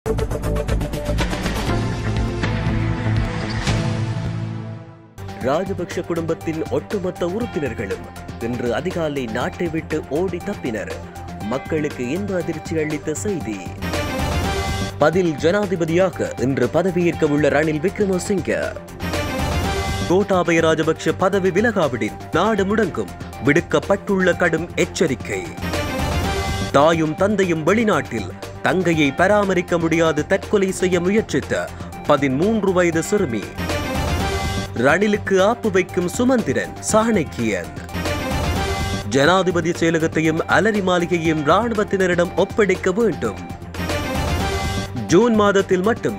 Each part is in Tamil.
ராஜபக்ஷ குடும்பத்தின் ஒட்டுமொத்த உறுப்பினர்களும் இன்று அதிகாலை நாட்டை விட்டு ஓடி தப்பினர். மக்களுக்கு இன்ப அதிர்ச்சி அளித்த செய்தி. பதில் ஜனாதிபதியாக இன்று பதவியேற்க உள்ள ரணில் விக்ரமசிங்க. கோட்டாபய ராஜபக்ஷ பதவி விலகாவிடின் நாடு முடங்கும் விடுக்கப்பட்டுள்ள கடும் எச்சரிக்கை. தாயும் தந்தையும் வெளிநாட்டில் தங்கையை பராமரிக்க முடியாது தற்கொலை செய்ய முயற்சித்த 13 வயது சிறுமி. ரணிலுக்கு ஆப்பு வைக்கும் சுமந்திரன் சாணக்கியன். ஜனாதிபதி செயலகத்தையும் அலரி மாளிகையும் ராணுவத்தினரிடம் ஒப்படைக்க வேண்டும். ஜூன் மாதத்தில் மட்டும்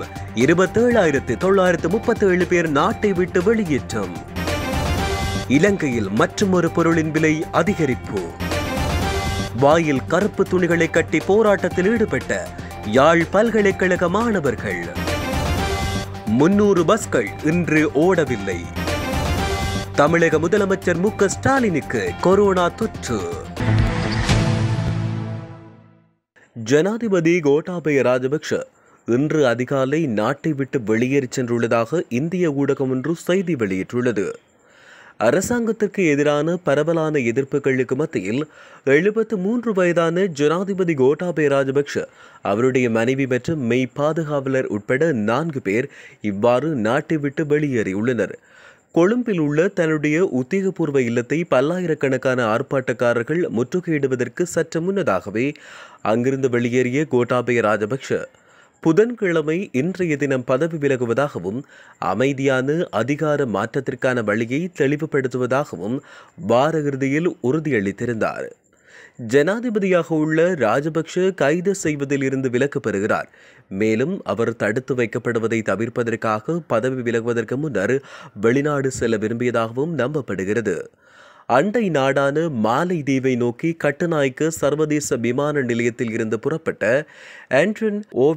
27,937 பேர் நாட்டை விட்டு வெளியேற்றம். இலங்கையில் மற்றொரு பொருளின் விலை அதிகரிப்பு. வாயில் கருப்பு துணிகளை கட்டி போராட்டத்தில் ஈடுபட்ட யாழ் பல்கலைக்கழக மாணவர்கள். 300 பஸ்கள் இன்று ஓடவில்லை. தமிழக முதலமைச்சர் மு.க. ஸ்டாலினுக்கு கொரோனா தொற்று. ஜனாதிபதி கோட்டாபய ராஜபக்ஷ இன்று அதிகாலை நாட்டை விட்டு வெளியேறி சென்றுள்ளதாக இந்திய ஊடகம் ஒன்று செய்தி வெளியிட்டுள்ளது. அரசாங்கத்திற்கு எதிரான பரவலான எதிர்ப்புகளுக்கு மத்தியில் 73 வயதான ஜனாதிபதி கோட்டாபய ராஜபக்ஷ அவருடைய மனைவி மற்றும் மெய் பாதுகாவலர் உட்பட 4 பேர் இவ்வாறு நாட்டை விட்டு வெளியேறியுள்ளனர். கொழும்பில் உள்ள தன்னுடைய உத்தியோகபூர்வ இல்லத்தை பல்லாயிரக்கணக்கான ஆர்ப்பாட்டக்காரர்கள் முற்றுகையிடுவதற்கு சற்று முன்னதாகவே அங்கிருந்து வெளியேறிய கோட்டாபய ராஜபக்ஷ புதன்கிழமை இன்றைய தினம் பதவி விலகுவதாகவும் அமைதியான அதிகார மாற்றத்திற்கான வழியை தெளிவுபடுத்துவதாகவும் வார இறுதியில் உறுதியளித்திருந்தார். ஜனாதிபதியாக உள்ள ராஜபக்ஷ கைது செய்வதில் இருந்து விலக்கு பெறுகிறார். மேலும் அவர் தடுத்து வைக்கப்படுவதை தவிர்ப்பதற்காக பதவி விலகுவதற்கு முன்னர் வெளிநாடு செல்ல விரும்பியதாகவும் நம்பப்படுகிறது. அண்டை நாடான மாலைதீவை நோக்கி கட்டுநாயக்க சர்வதேச விமான நிலையத்தில் இருந்து புறப்பட்ட ஆண்ட்ரன்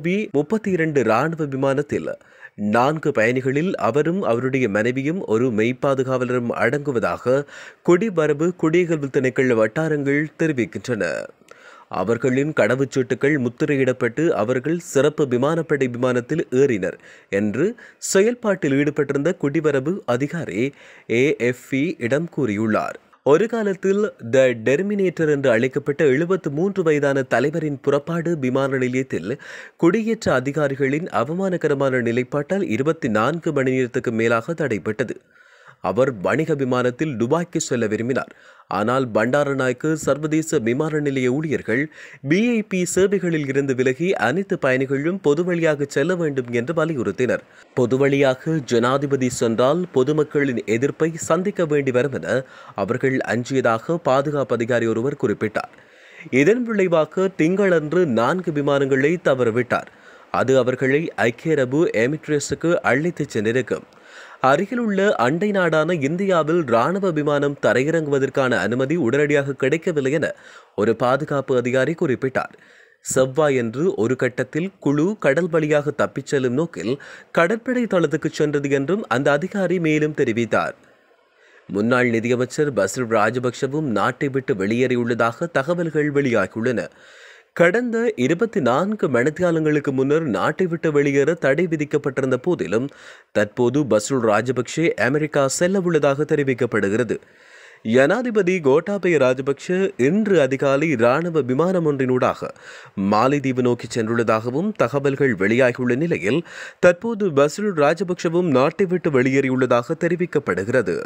OV-32 ராணுவ விமானத்தில் 4 பயணிகளில் அவரும் அவருடைய மனைவியும் ஒரு மெய்ப்பாதுகாவலரும் அடங்குவதாக குடிவரவு குடியகல்வு திணைக்கள வட்டாரங்கள் தெரிவிக்கின்றன. அவர்களின் கடவுச்சீட்டுகள் முத்திரையிடப்பட்டு அவர்கள் சிறப்பு விமானப்படை விமானத்தில் ஏறினர் என்று செயல்பாட்டில் ஈடுபட்டிருந்த குடிவரவு அதிகாரி AFP இடம் கூறியுள்ளார். ஒரு காலத்தில் த டெர்மினேட்டர் என்று அழைக்கப்பட்ட 73 வயதான தலைவரின் புறப்பாடு விமான நிலையத்தில் குடியேற்ற அதிகாரிகளின் அவமானகரமான நிலைப்பாட்டால் 24 மணி நேரத்துக்கு மேலாக தடைப்பட்டது. அவர் வணிக விமானத்தில் துபாய்க்கு செல்ல விரும்பினார். ஆனால் பண்டாரநாயக்கு சர்வதேச விமான நிலைய ஊழியர்கள் VIP சேவைகளில் இருந்து விலகி அனைத்து பயணிகளும் பொது வழியாக செல்ல வேண்டும் என்று வலியுறுத்தினர். பொது வழியாக ஜனாதிபதி சென்றால் பொதுமக்களின் எதிர்ப்பை சந்திக்க வேண்டி வரும் என அவர்கள் அஞ்சியதாக பாதுகாப்பு அதிகாரி ஒருவர் குறிப்பிட்டார். இதன் விளைவாக திங்களன்று 4 விமானங்களை தவறவிட்டார். அது அவர்களை ஐக்கிய அரபு எமிரேட்ஸுக்கு அழைத்துச் சென்றிருக்கும். அருகிலுள்ள அண்டை நாடான இந்தியாவில் ராணுவ விமானம் தரையிறங்குவதற்கான அனுமதி உடனடியாக கிடைக்கவில்லை என ஒரு பாதுகாப்பு அதிகாரி குறிப்பிட்டார். செவ்வாயன்று ஒரு கட்டத்தில் குழு கடல் வழியாக தப்பிச் செல்லும் நோக்கில் கடற்படை தளத்துக்கு சென்றது என்றும் அந்த அதிகாரி மேலும் தெரிவித்தார். முன்னாள் நிதியமைச்சர் பசில் ராஜபக்ஷவும் நாட்டை விட்டு வெளியேறியுள்ளதாக தகவல்கள் வெளியாகியுள்ளன. கடந்த 24 மணித்தியாலங்களுக்கு முன்னர் நாட்டை விட்டு வெளியேற தடை விதிக்கப்பட்டிருந்த போதிலும் தற்போது பசில் ராஜபக்ஷே அமெரிக்கா செல்ல உள்ளதாக தெரிவிக்கப்படுகிறது. ஜனாதிபதி கோட்டாபய ராஜபக்ஷ இன்று அதிகாலை இராணுவ விமானம் ஒன்றினூடாக மாலைதீவு நோக்கி சென்றுள்ளதாகவும் தகவல்கள் வெளியாகியுள்ள நிலையில் தற்போது பசில் ராஜபக்ஷவும் நாட்டை விட்டு வெளியேறியுள்ளதாக தெரிவிக்கப்படுகிறது.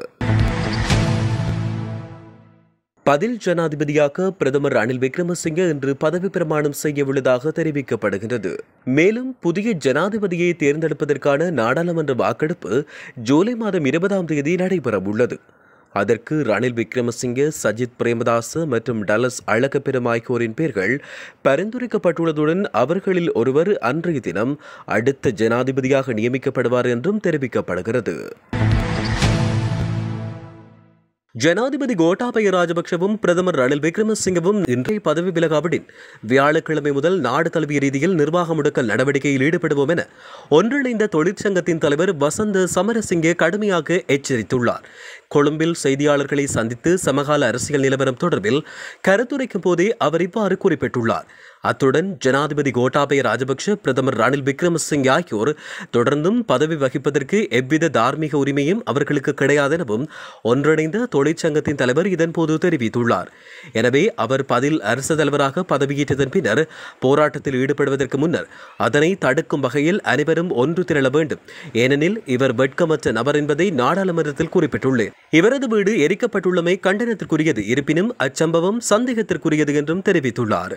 பதில் ஜனாதிபதியாக பிரதமர் ரணில் விக்ரமசிங்க இன்று பதவி பிரமாணம் செய்ய உள்ளதாக தெரிவிக்கப்படுகிறது. மேலும் புதிய ஜனாதிபதியை தேர்ந்தெடுப்பதற்கான நாடாளுமன்ற வாக்கெடுப்பு ஜூலை மாதம் 20ஆம் தேதி நடைபெறவுள்ளது. அதற்கு ரணில் விக்ரமசிங்க, சஜித் பிரேமதாச மற்றும் டலஸ் அழகப்பெரும் ஆகியோரின் பெயர்கள் பரிந்துரைக்கப்பட்டுள்ளதுடன் அவர்களில் ஒருவர் அன்றைய தினம் அடுத்த ஜனாதிபதியாக நியமிக்கப்படுவார் என்றும் தெரிவிக்கப்படுகிறது. ஜனாதிபதி கோட்டாபய ராஜபக்ஷவும் பிரதமர் ரணில் விக்ரமசிங்கவும் இன்றைய பதவி விலகாவிடின் வியாழக்கிழமை முதல் நாடு தழுவிய ரீதியில் நிர்வாக முடக்கல் நடவடிக்கையில் ஈடுபடுவோம் என ஒன்றிணைந்த தொழிற்சங்கத்தின் தலைவர் வசந்த சமரசிங்கே கடுமையாக எச்சரித்துள்ளார். கொழும்பில் செய்தியாளர்களை சந்தித்து சமகால அரசியல் நிலவரம் தொடர்பில் கருத்துரைக்கும் போதே அவர் இவ்வாறு குறிப்பிட்டுள்ளார். அத்துடன் ஜனாதிபதி கோட்டாபய ராஜபக்ஷ பிரதமர் ரணில் விக்ரமசிங்கே ஆகியோர் தொடர்ந்தும் பதவி வகிப்பதற்கு எவ்வித தார்மீக உரிமையும் அவர்களுக்கு கிடையாது எனவும் ஒன்றிணைந்த தொழிற்சங்கத்தின் தலைவர் இதன்போது தெரிவித்துள்ளார். எனவே அவர் அரசு தலைவராக பதவியேற்றதன் பின்னர் போராட்டத்தில் ஈடுபடுவதற்கு முன்னர் அதனை தடுக்கும் வகையில் அனைவரும் ஒன்று திரள வேண்டும். ஏனெனில் இவர் வெட்கமற்ற நபர் என்பதை நாடாளுமன்றத்தில் குறிப்பிட்டுள்ளேன். இவரது வீடு எரிக்கப்பட்டுள்ளமை கண்டனத்திற்குரியது. இருப்பினும் அச்சம்பவம் சந்தேகத்திற்குரியது என்றும் தெரிவித்துள்ளார்.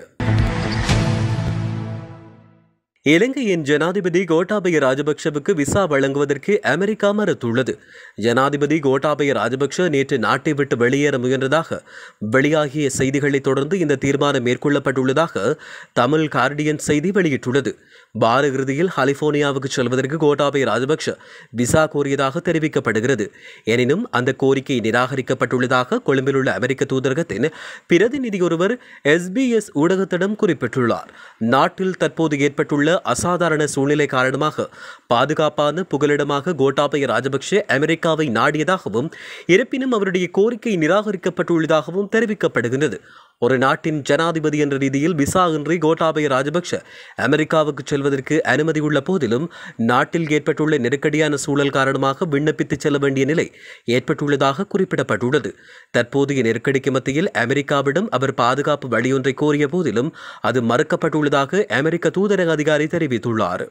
இலங்கையின் ஜனாதிபதி கோட்டாபய ராஜபக்ஷவுக்கு விசா வழங்குவதற்கு அமெரிக்கா மறுத்துள்ளது. ஜனாதிபதி கோட்டாபய ராஜபக்ஷ நேற்று நாட்டை விட்டு வெளியேற முயன்றதாக வெளியாகிய செய்திகளை தொடர்ந்து இந்த தீர்மானம் மேற்கொள்ளப்பட்டுள்ளதாக தமிழ் கார்டியன் செய்தி வெளியிட்டுள்ளது. வார இறுதியில் கலிபோர்னியாவுக்கு செல்வதற்கு கோட்டாபய ராஜபக்ஷ விசா கோரியதாக தெரிவிக்கப்படுகிறது. எனினும் அந்த கோரிக்கை நிராகரிக்கப்பட்டுள்ளதாக கொழும்பில் உள்ள அமெரிக்க தூதரகத்தின் பிரதிநிதி ஒருவர் SBS ஊடகத்திடம் குறிப்பிட்டுள்ளார். நாட்டில் தற்போது ஏற்பட்டுள்ள அசாதாரண சூழ்நிலை காரணமாக பாதுகாப்பான புகலிடமாக கோட்டாபய ராஜபக்ஷ அமெரிக்காவை நாடியதாகவும் இருப்பினும் அவருடைய கோரிக்கை நிராகரிக்கப்பட்டுள்ளதாகவும் தெரிவிக்கப்படுகிறது. ஒரு நாட்டின் ஜனாதிபதி என்ற ரீதியில் விசா இன்றி கோட்டாபய ராஜபக்ஷ அமெரிக்காவுக்கு செல்வதற்கு அனுமதி உள்ள போதிலும் நாட்டில் ஏற்பட்டுள்ள நெருக்கடியான சூழல் காரணமாக விண்ணப்பித்து செல்ல வேண்டிய நிலை ஏற்பட்டுள்ளதாக குறிப்பிடப்பட்டுள்ளது. தற்போதைய நெருக்கடிக்கு மத்தியில் அமெரிக்காவிடம் அவர் பாதுகாப்பு வழியொன்றை கோரிய போதிலும் அது மறுக்கப்பட்டுள்ளதாக அமெரிக்க தூதரக அதிகாரி தெரிவித்துள்ளார்.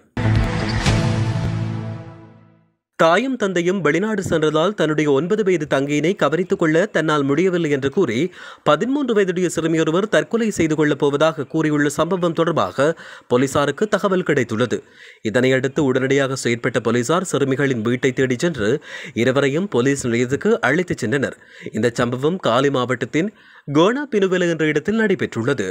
தாயும் தந்தையும் வெளிநாடு சென்றதால் தன்னுடைய 9 வயது தங்கையினை கவனித்துக் கொள்ள தன்னால் முடியவில்லை என்று கூறி 13 வயதுடைய சிறுமியொருவர் தற்கொலை செய்து கொள்ளப் போவதாக கூறியுள்ள சம்பவம் தொடர்பாக போலீசாருக்கு தகவல் கிடைத்துள்ளது. இதனையடுத்து உடனடியாக செயற்பட்ட போலீசார் சிறுமிகளின் வீட்டை தேடிச் சென்று இருவரையும் போலீஸ் நிலையத்துக்கு அழைத்துச் சென்றனர். இந்த சம்பவம் காலி மாவட்டத்தின் கோனா பினுவெல என்ற இடத்தில் நடைபெற்றுள்ளது.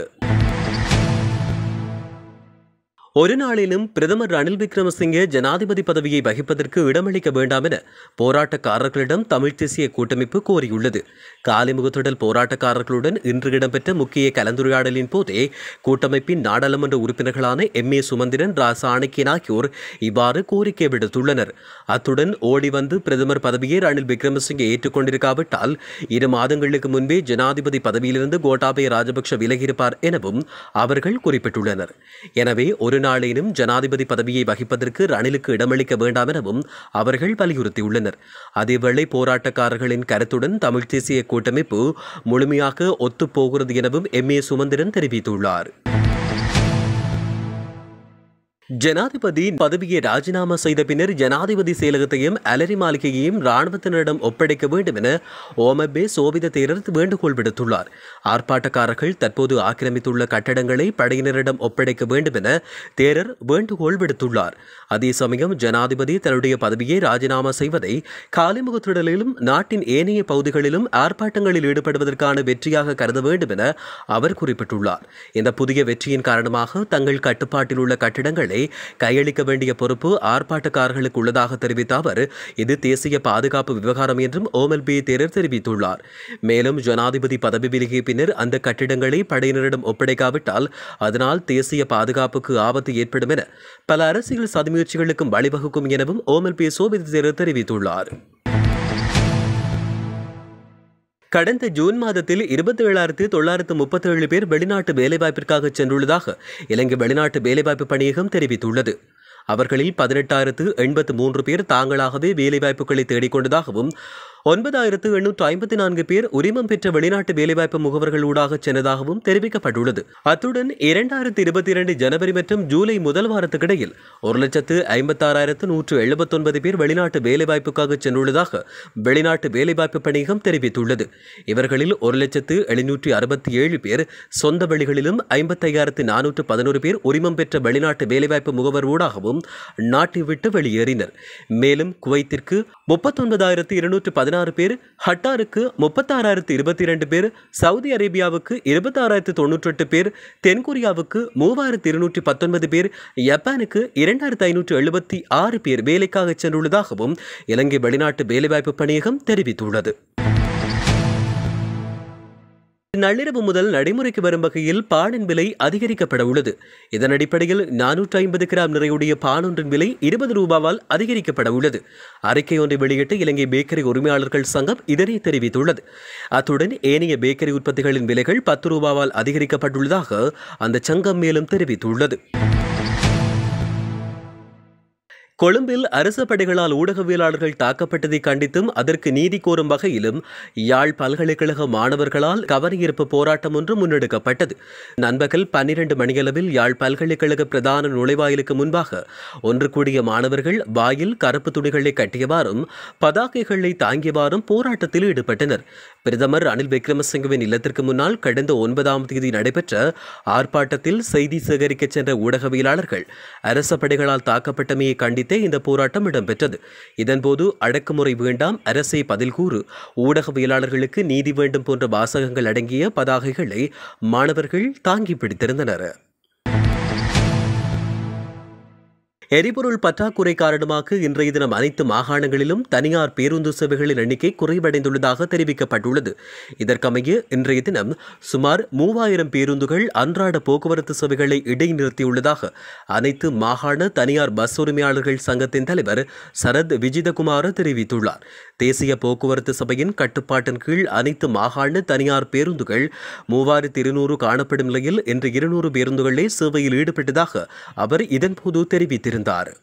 ஒரு நாளிலும் பிரதமர் ரணில் விக்ரமசிங்கே ஜனாதிபதி பதவியை வகிப்பதற்கு இடமளிக்க வேண்டாம் என போராட்டக்காரர்களிடம் தமிழ் தேசிய கூட்டமைப்பு கோரியுள்ளது. காலிமுகத்திடல் போராட்டக்காரர்களுடன் இன்று இடம்பெற்ற முக்கிய கலந்துரையாடலின் போதே கூட்டமைப்பின் நாடாளுமன்ற உறுப்பினர்களான MA சுமந்திரன், ரா சாணக்கியன் ஆகியோர் இவ்வாறு கோரிக்கை விடுத்துள்ளனர். அத்துடன் ஓடி வந்து பிரதமர் பதவியை ரணில் விக்ரமசிங்கே ஏற்றுக்கொண்டிருக்காவிட்டால் 2 மாதங்களுக்கு முன்பே ஜனாதிபதி பதவியிலிருந்து கோட்டாபய ராஜபக்ஷ விலகியிருப்பார் எனவும் அவர்கள் குறிப்பிட்டுள்ளனர். எனவே ஒரு நாளேனும் ஜனாதிபதி பதவியை வகிப்பதற்கு ரணிலுக்கு இடமளிக்க வேண்டாம் எனவும் அவர்கள் வலியுறுத்தியுள்ளனர். அதேவேளை போராட்டக்காரர்களின் கருத்துடன் தமிழ் தேசிய கூட்டமைப்பு முழுமையாக ஒத்துப்போகிறது எனவும் MA சுமந்திரன் தெரிவித்துள்ளார். ஜனாதிபதி பதவியை ராஜினாமா செய்த பின்னர் ஜனாதிபதி செயலகத்தையும் அலரி மாளிகையையும் இராணுவத்தினரிடம் ஒப்படைக்க வேண்டும் என ஓமபே சோபித தேரர் வேண்டுகோள் விடுத்துள்ளார். ஆர்ப்பாட்டக்காரர்கள் தற்போது ஆக்கிரமித்துள்ள கட்டடங்களை படையினரிடம் ஒப்படைக்க வேண்டும் என தேரர் வேண்டுகோள் விடுத்துள்ளார். அதே சமயம் ஜனாதிபதி தன்னுடைய பதவியை ராஜினாமா செய்வதை காலிமுகத்திடலிலும் நாட்டின் ஏனைய பகுதிகளிலும் ஆர்ப்பாட்டங்களில் ஈடுபடுவதற்கான வெற்றியாக கருத வேண்டும் என அவர் குறிப்பிட்டுள்ளார். இந்த புதிய வெற்றியின் காரணமாக தங்கள் கட்டுப்பாட்டில் உள்ள கட்டிடங்களை கையளிக்க வேண்டிய பொறுப்பு ஆர்ப்பாட்டக்காரர்களுக்கு உள்ளதாக தெரிவித்த அவர் இது தேசிய பாதுகாப்பு விவகாரம் என்றும் ஓமல்பே தேரர் தெரிவித்துள்ளார். மேலும் ஜனாதிபதி பதவி விலகிய பின்னர் அந்த கட்டிடங்களை படையினரிடம் ஒப்படைக்காவிட்டால் அதனால் தேசிய பாதுகாப்புக்கு ஆபத்து ஏற்படும் என பல அரசியல் சதிமுயற்சிகளுக்கும் வழிவகுக்கும் எனவும் ஓமல்பே சோபித தேரர் தெரிவித்துள்ளார். கடந்த ஜூன் மாதத்தில் 27,937 பேர் வெளிநாட்டு வேலைவாய்ப்பிற்காக சென்றுள்ளதாக இலங்கை வெளிநாட்டு வேலைவாய்ப்பு பணியகம் தெரிவித்துள்ளது. அவர்களில் 18,083 பேர் தாங்களாகவே வேலைவாய்ப்புகளை தேடிக்கொண்டதாகவும் 9,854 பேர் உரிமம் பெற்ற வெளிநாட்டு வேலைவாய்ப்பு முகவர்கள் ஊடாக சென்றதாகவும் தெரிவிக்கப்பட்டுள்ளது. அத்துடன் 2022 ஜனவரி மற்றும் ஜூலை முதல் வாரத்துக்கிடையில் 1,56,179 பேர் வெளிநாட்டு வேலைவாய்ப்புக்காக சென்றுள்ளதாக வெளிநாட்டு வேலைவாய்ப்பு பணியகம் தெரிவித்துள்ளது. இவர்களில் 1,767 பேர் சொந்த வழிகளிலும் 55,411 பேர் உரிமம் பெற்ற வெளிநாட்டு வேலைவாய்ப்பு முகவர் ஊடாகவும் நாட்டை விட்டு வெளியேறினர். மேலும் குவைத்திற்கு 39,216 பேர், ஹட்டாருக்கு 36,022 பேர், சவுதி அரேபியாவுக்கு 26,098 பேர், தென்கொரியாவுக்கு 3,219 பேர், ஜப்பானுக்கு 2,576 பேர் வேலைக்காக சென்றுள்ளதாகவும் இலங்கை வெளிநாட்டு வேலைவாய்ப்பு பணியகம் தெரிவித்துள்ளது. நள்ளிரவு முதல் நடைமுறைக்கு வரும் வகையில் பானின் விலை அதிகரிக்கப்பட உள்ளது. இதன் அடிப்படையில் 450 கிராம் நிறையுடைய பான் ஒன்றின் விலை 20 ரூபாவால் அதிகரிக்கப்பட உள்ளது. அறிக்கை ஒன்றை வெளியிட்டு இலங்கை பேக்கரி உரிமையாளர்கள் சங்கம் இதனை தெரிவித்துள்ளது. அத்துடன் ஏனைய பேக்கரி உற்பத்திகளின் விலைகள் 10 ரூபாவால் அதிகரிக்கப்பட்டுள்ளதாக அந்த சங்கம் மேலும் தெரிவித்துள்ளது. கொழும்பில் அரசு படைகளால் ஊடகவியலாளர்கள் தாக்கப்பட்டதை கண்டித்தும் அதற்கு நீதி கோரும் வகையிலும் யாழ் பல்கலைக்கழக மாணவர்களால் கவனஈர்ப்பு போராட்டம் ஒன்று முன்னெடுக்கப்பட்டது. நண்பகல் 12 மணியளவில் யாழ் பல்கலைக்கழக பிரதான நுழைவாயிலுக்கு முன்பாக ஒன்று கூடிய மாணவர்கள் வாயில் கருப்பு துணிகளை கட்டியவாறும் பதாகைகளை தாங்கியவாறும் போராட்டத்தில் ஈடுபட்டனர். பிரதமர் ரணில் விக்ரமசிங்கவின் இல்லத்திற்கு முன்னால் கடந்த 9ஆம் தேதி நடைபெற்ற ஆர்ப்பாட்டத்தில் செய்தி சேகரிக்க சென்ற ஊடகவியலாளர்கள் அரச படைகளால் தாக்கப்பட்டமையை கண்டித்து இந்த போராட்டம் இடம்பெற்றது. இதன்போது அடக்குமுறை வேண்டாம், அரசை பதில் கூறு, ஊடகவியலாளர்களுக்கு நீதி வேண்டும் போன்ற வாசகங்கள் அடங்கிய பதாகைகளை மாணவர்கள் தாங்கி பிடித்திருந்தனர். எரிபொருள் பற்றாக்குறை காரணமாக இன்றைய தினம் அனைத்து மாகாணங்களிலும் தனியார் பேருந்து சேவைகளின் எண்ணிக்கை குறைவடைந்துள்ளதாக தெரிவிக்கப்பட்டுள்ளது. இதற்கமைய இன்றைய தினம் சுமார் 3000 பேருந்துகள் அன்றாட போக்குவரத்து சேவைகளை இடைநிறுத்தியுள்ளதாக அனைத்து மாகாண தனியார் பஸ் உரிமையாளர்கள் சங்கத்தின் தலைவர் சரத் விஜிதகுமார் தெரிவித்துள்ளார். தேசிய போக்குவரத்து சபையின் கட்டுப்பாட்டின் கீழ் அனைத்து மாகாண தனியார் பேருந்துகள் 3200 காணப்படும் நிலையில் இன்று 200 பேருந்துகளே சேவையில் ஈடுபட்டதாக அவர் இதன்போது தெரிவித்திருந்தார்.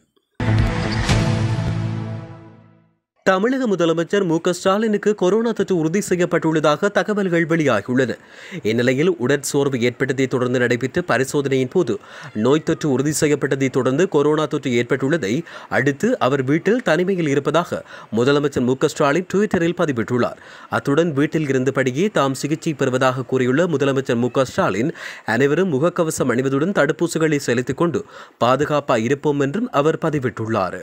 தமிழக முதலமைச்சர் மு.க.ஸ்டாலினுக்கு கொரோனா தொற்று உறுதி செய்யப்பட்டுள்ளதாக தகவல்கள் வெளியாகியுள்ளன. இந்நிலையில் உடற்சோர்வு ஏற்பட்டதை தொடர்ந்து நடைபெற்ற பரிசோதனையின் போது நோய் தொற்று உறுதி செய்யப்பட்டதை தொடர்ந்து கொரோனா தொற்று ஏற்பட்டுள்ளதை அடுத்து அவர் வீட்டில் தனிமையில் இருப்பதாக முதலமைச்சர் மு.க.ஸ்டாலின் ட்விட்டரில் பதிவிட்டுள்ளார். அத்துடன் வீட்டில் இருந்தபடியே தாம் சிகிச்சை பெறுவதாக கூறியுள்ள முதலமைச்சர் மு.க.ஸ்டாலின் அனைவரும் முகக்கவசம் அணிவதுடன் தடுப்பூசிகளை செலுத்திக் கொண்டு பாதுகாப்பாக இருப்போம் என்றும் அவர் பதிவிட்டுள்ளார்.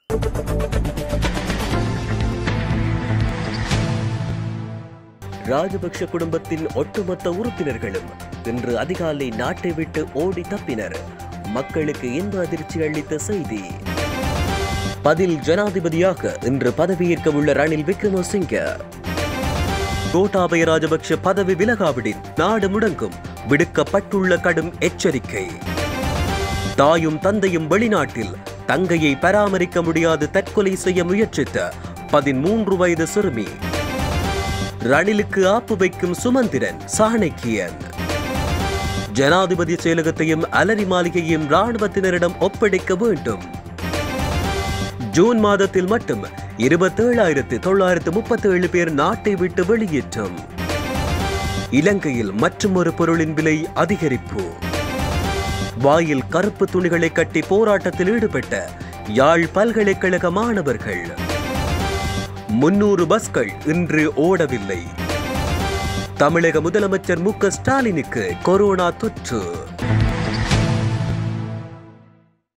ராஜபக்ஷ குடும்பத்தின் ஒட்டுமொத்த உறுப்பினர்களும் இன்று அதிகாலை நாட்டை விட்டு ஓடி தப்பினர். மக்களுக்கு இன்ப அதிர்ச்சி அளித்த செய்தி. பதில் ஜனாதிபதியாக இன்று பதவியேற்க உள்ள ரணில் விக்ரமசிங்க. கோட்டாபய ராஜபக்ஷ பதவி விலகாவிடின் நாடு முடங்கும், விடுக்கப்பட்டுள்ள கடும் எச்சரிக்கை. தாயும் தந்தையும் வெளிநாட்டில், தங்கையை பராமரிக்க முடியாது தற்கொலை செய்ய முயற்சித்த 13 வயது சிறுமி. ரணிலுக்கு ஆப்பு வைக்கும் சுமந்திரன் சாணக்கியன். ஜனாதிபதி செயலகத்தையும் அலரி மாளிகையும் ராணுவத்தினரிடம் ஒப்படைக்க வேண்டும். ஜூன் மாதத்தில் மட்டும் 27,937 பேர் நாட்டை விட்டு வெளியேற்றம். இலங்கையில் மற்றொரு பொருளின் விலை அதிகரிப்பு. வாயில் கருப்பு துணிகளை கட்டி போராட்டத்தில் ஈடுபட்ட யாழ் பல்கலைக்கழக மாணவர்கள். 300 பஸ்கள் இன்று ஓடவில்லை. தமிழக முதலமைச்சர் மு.க.ஸ்டாலினுக்கு கொரோனா தொற்று.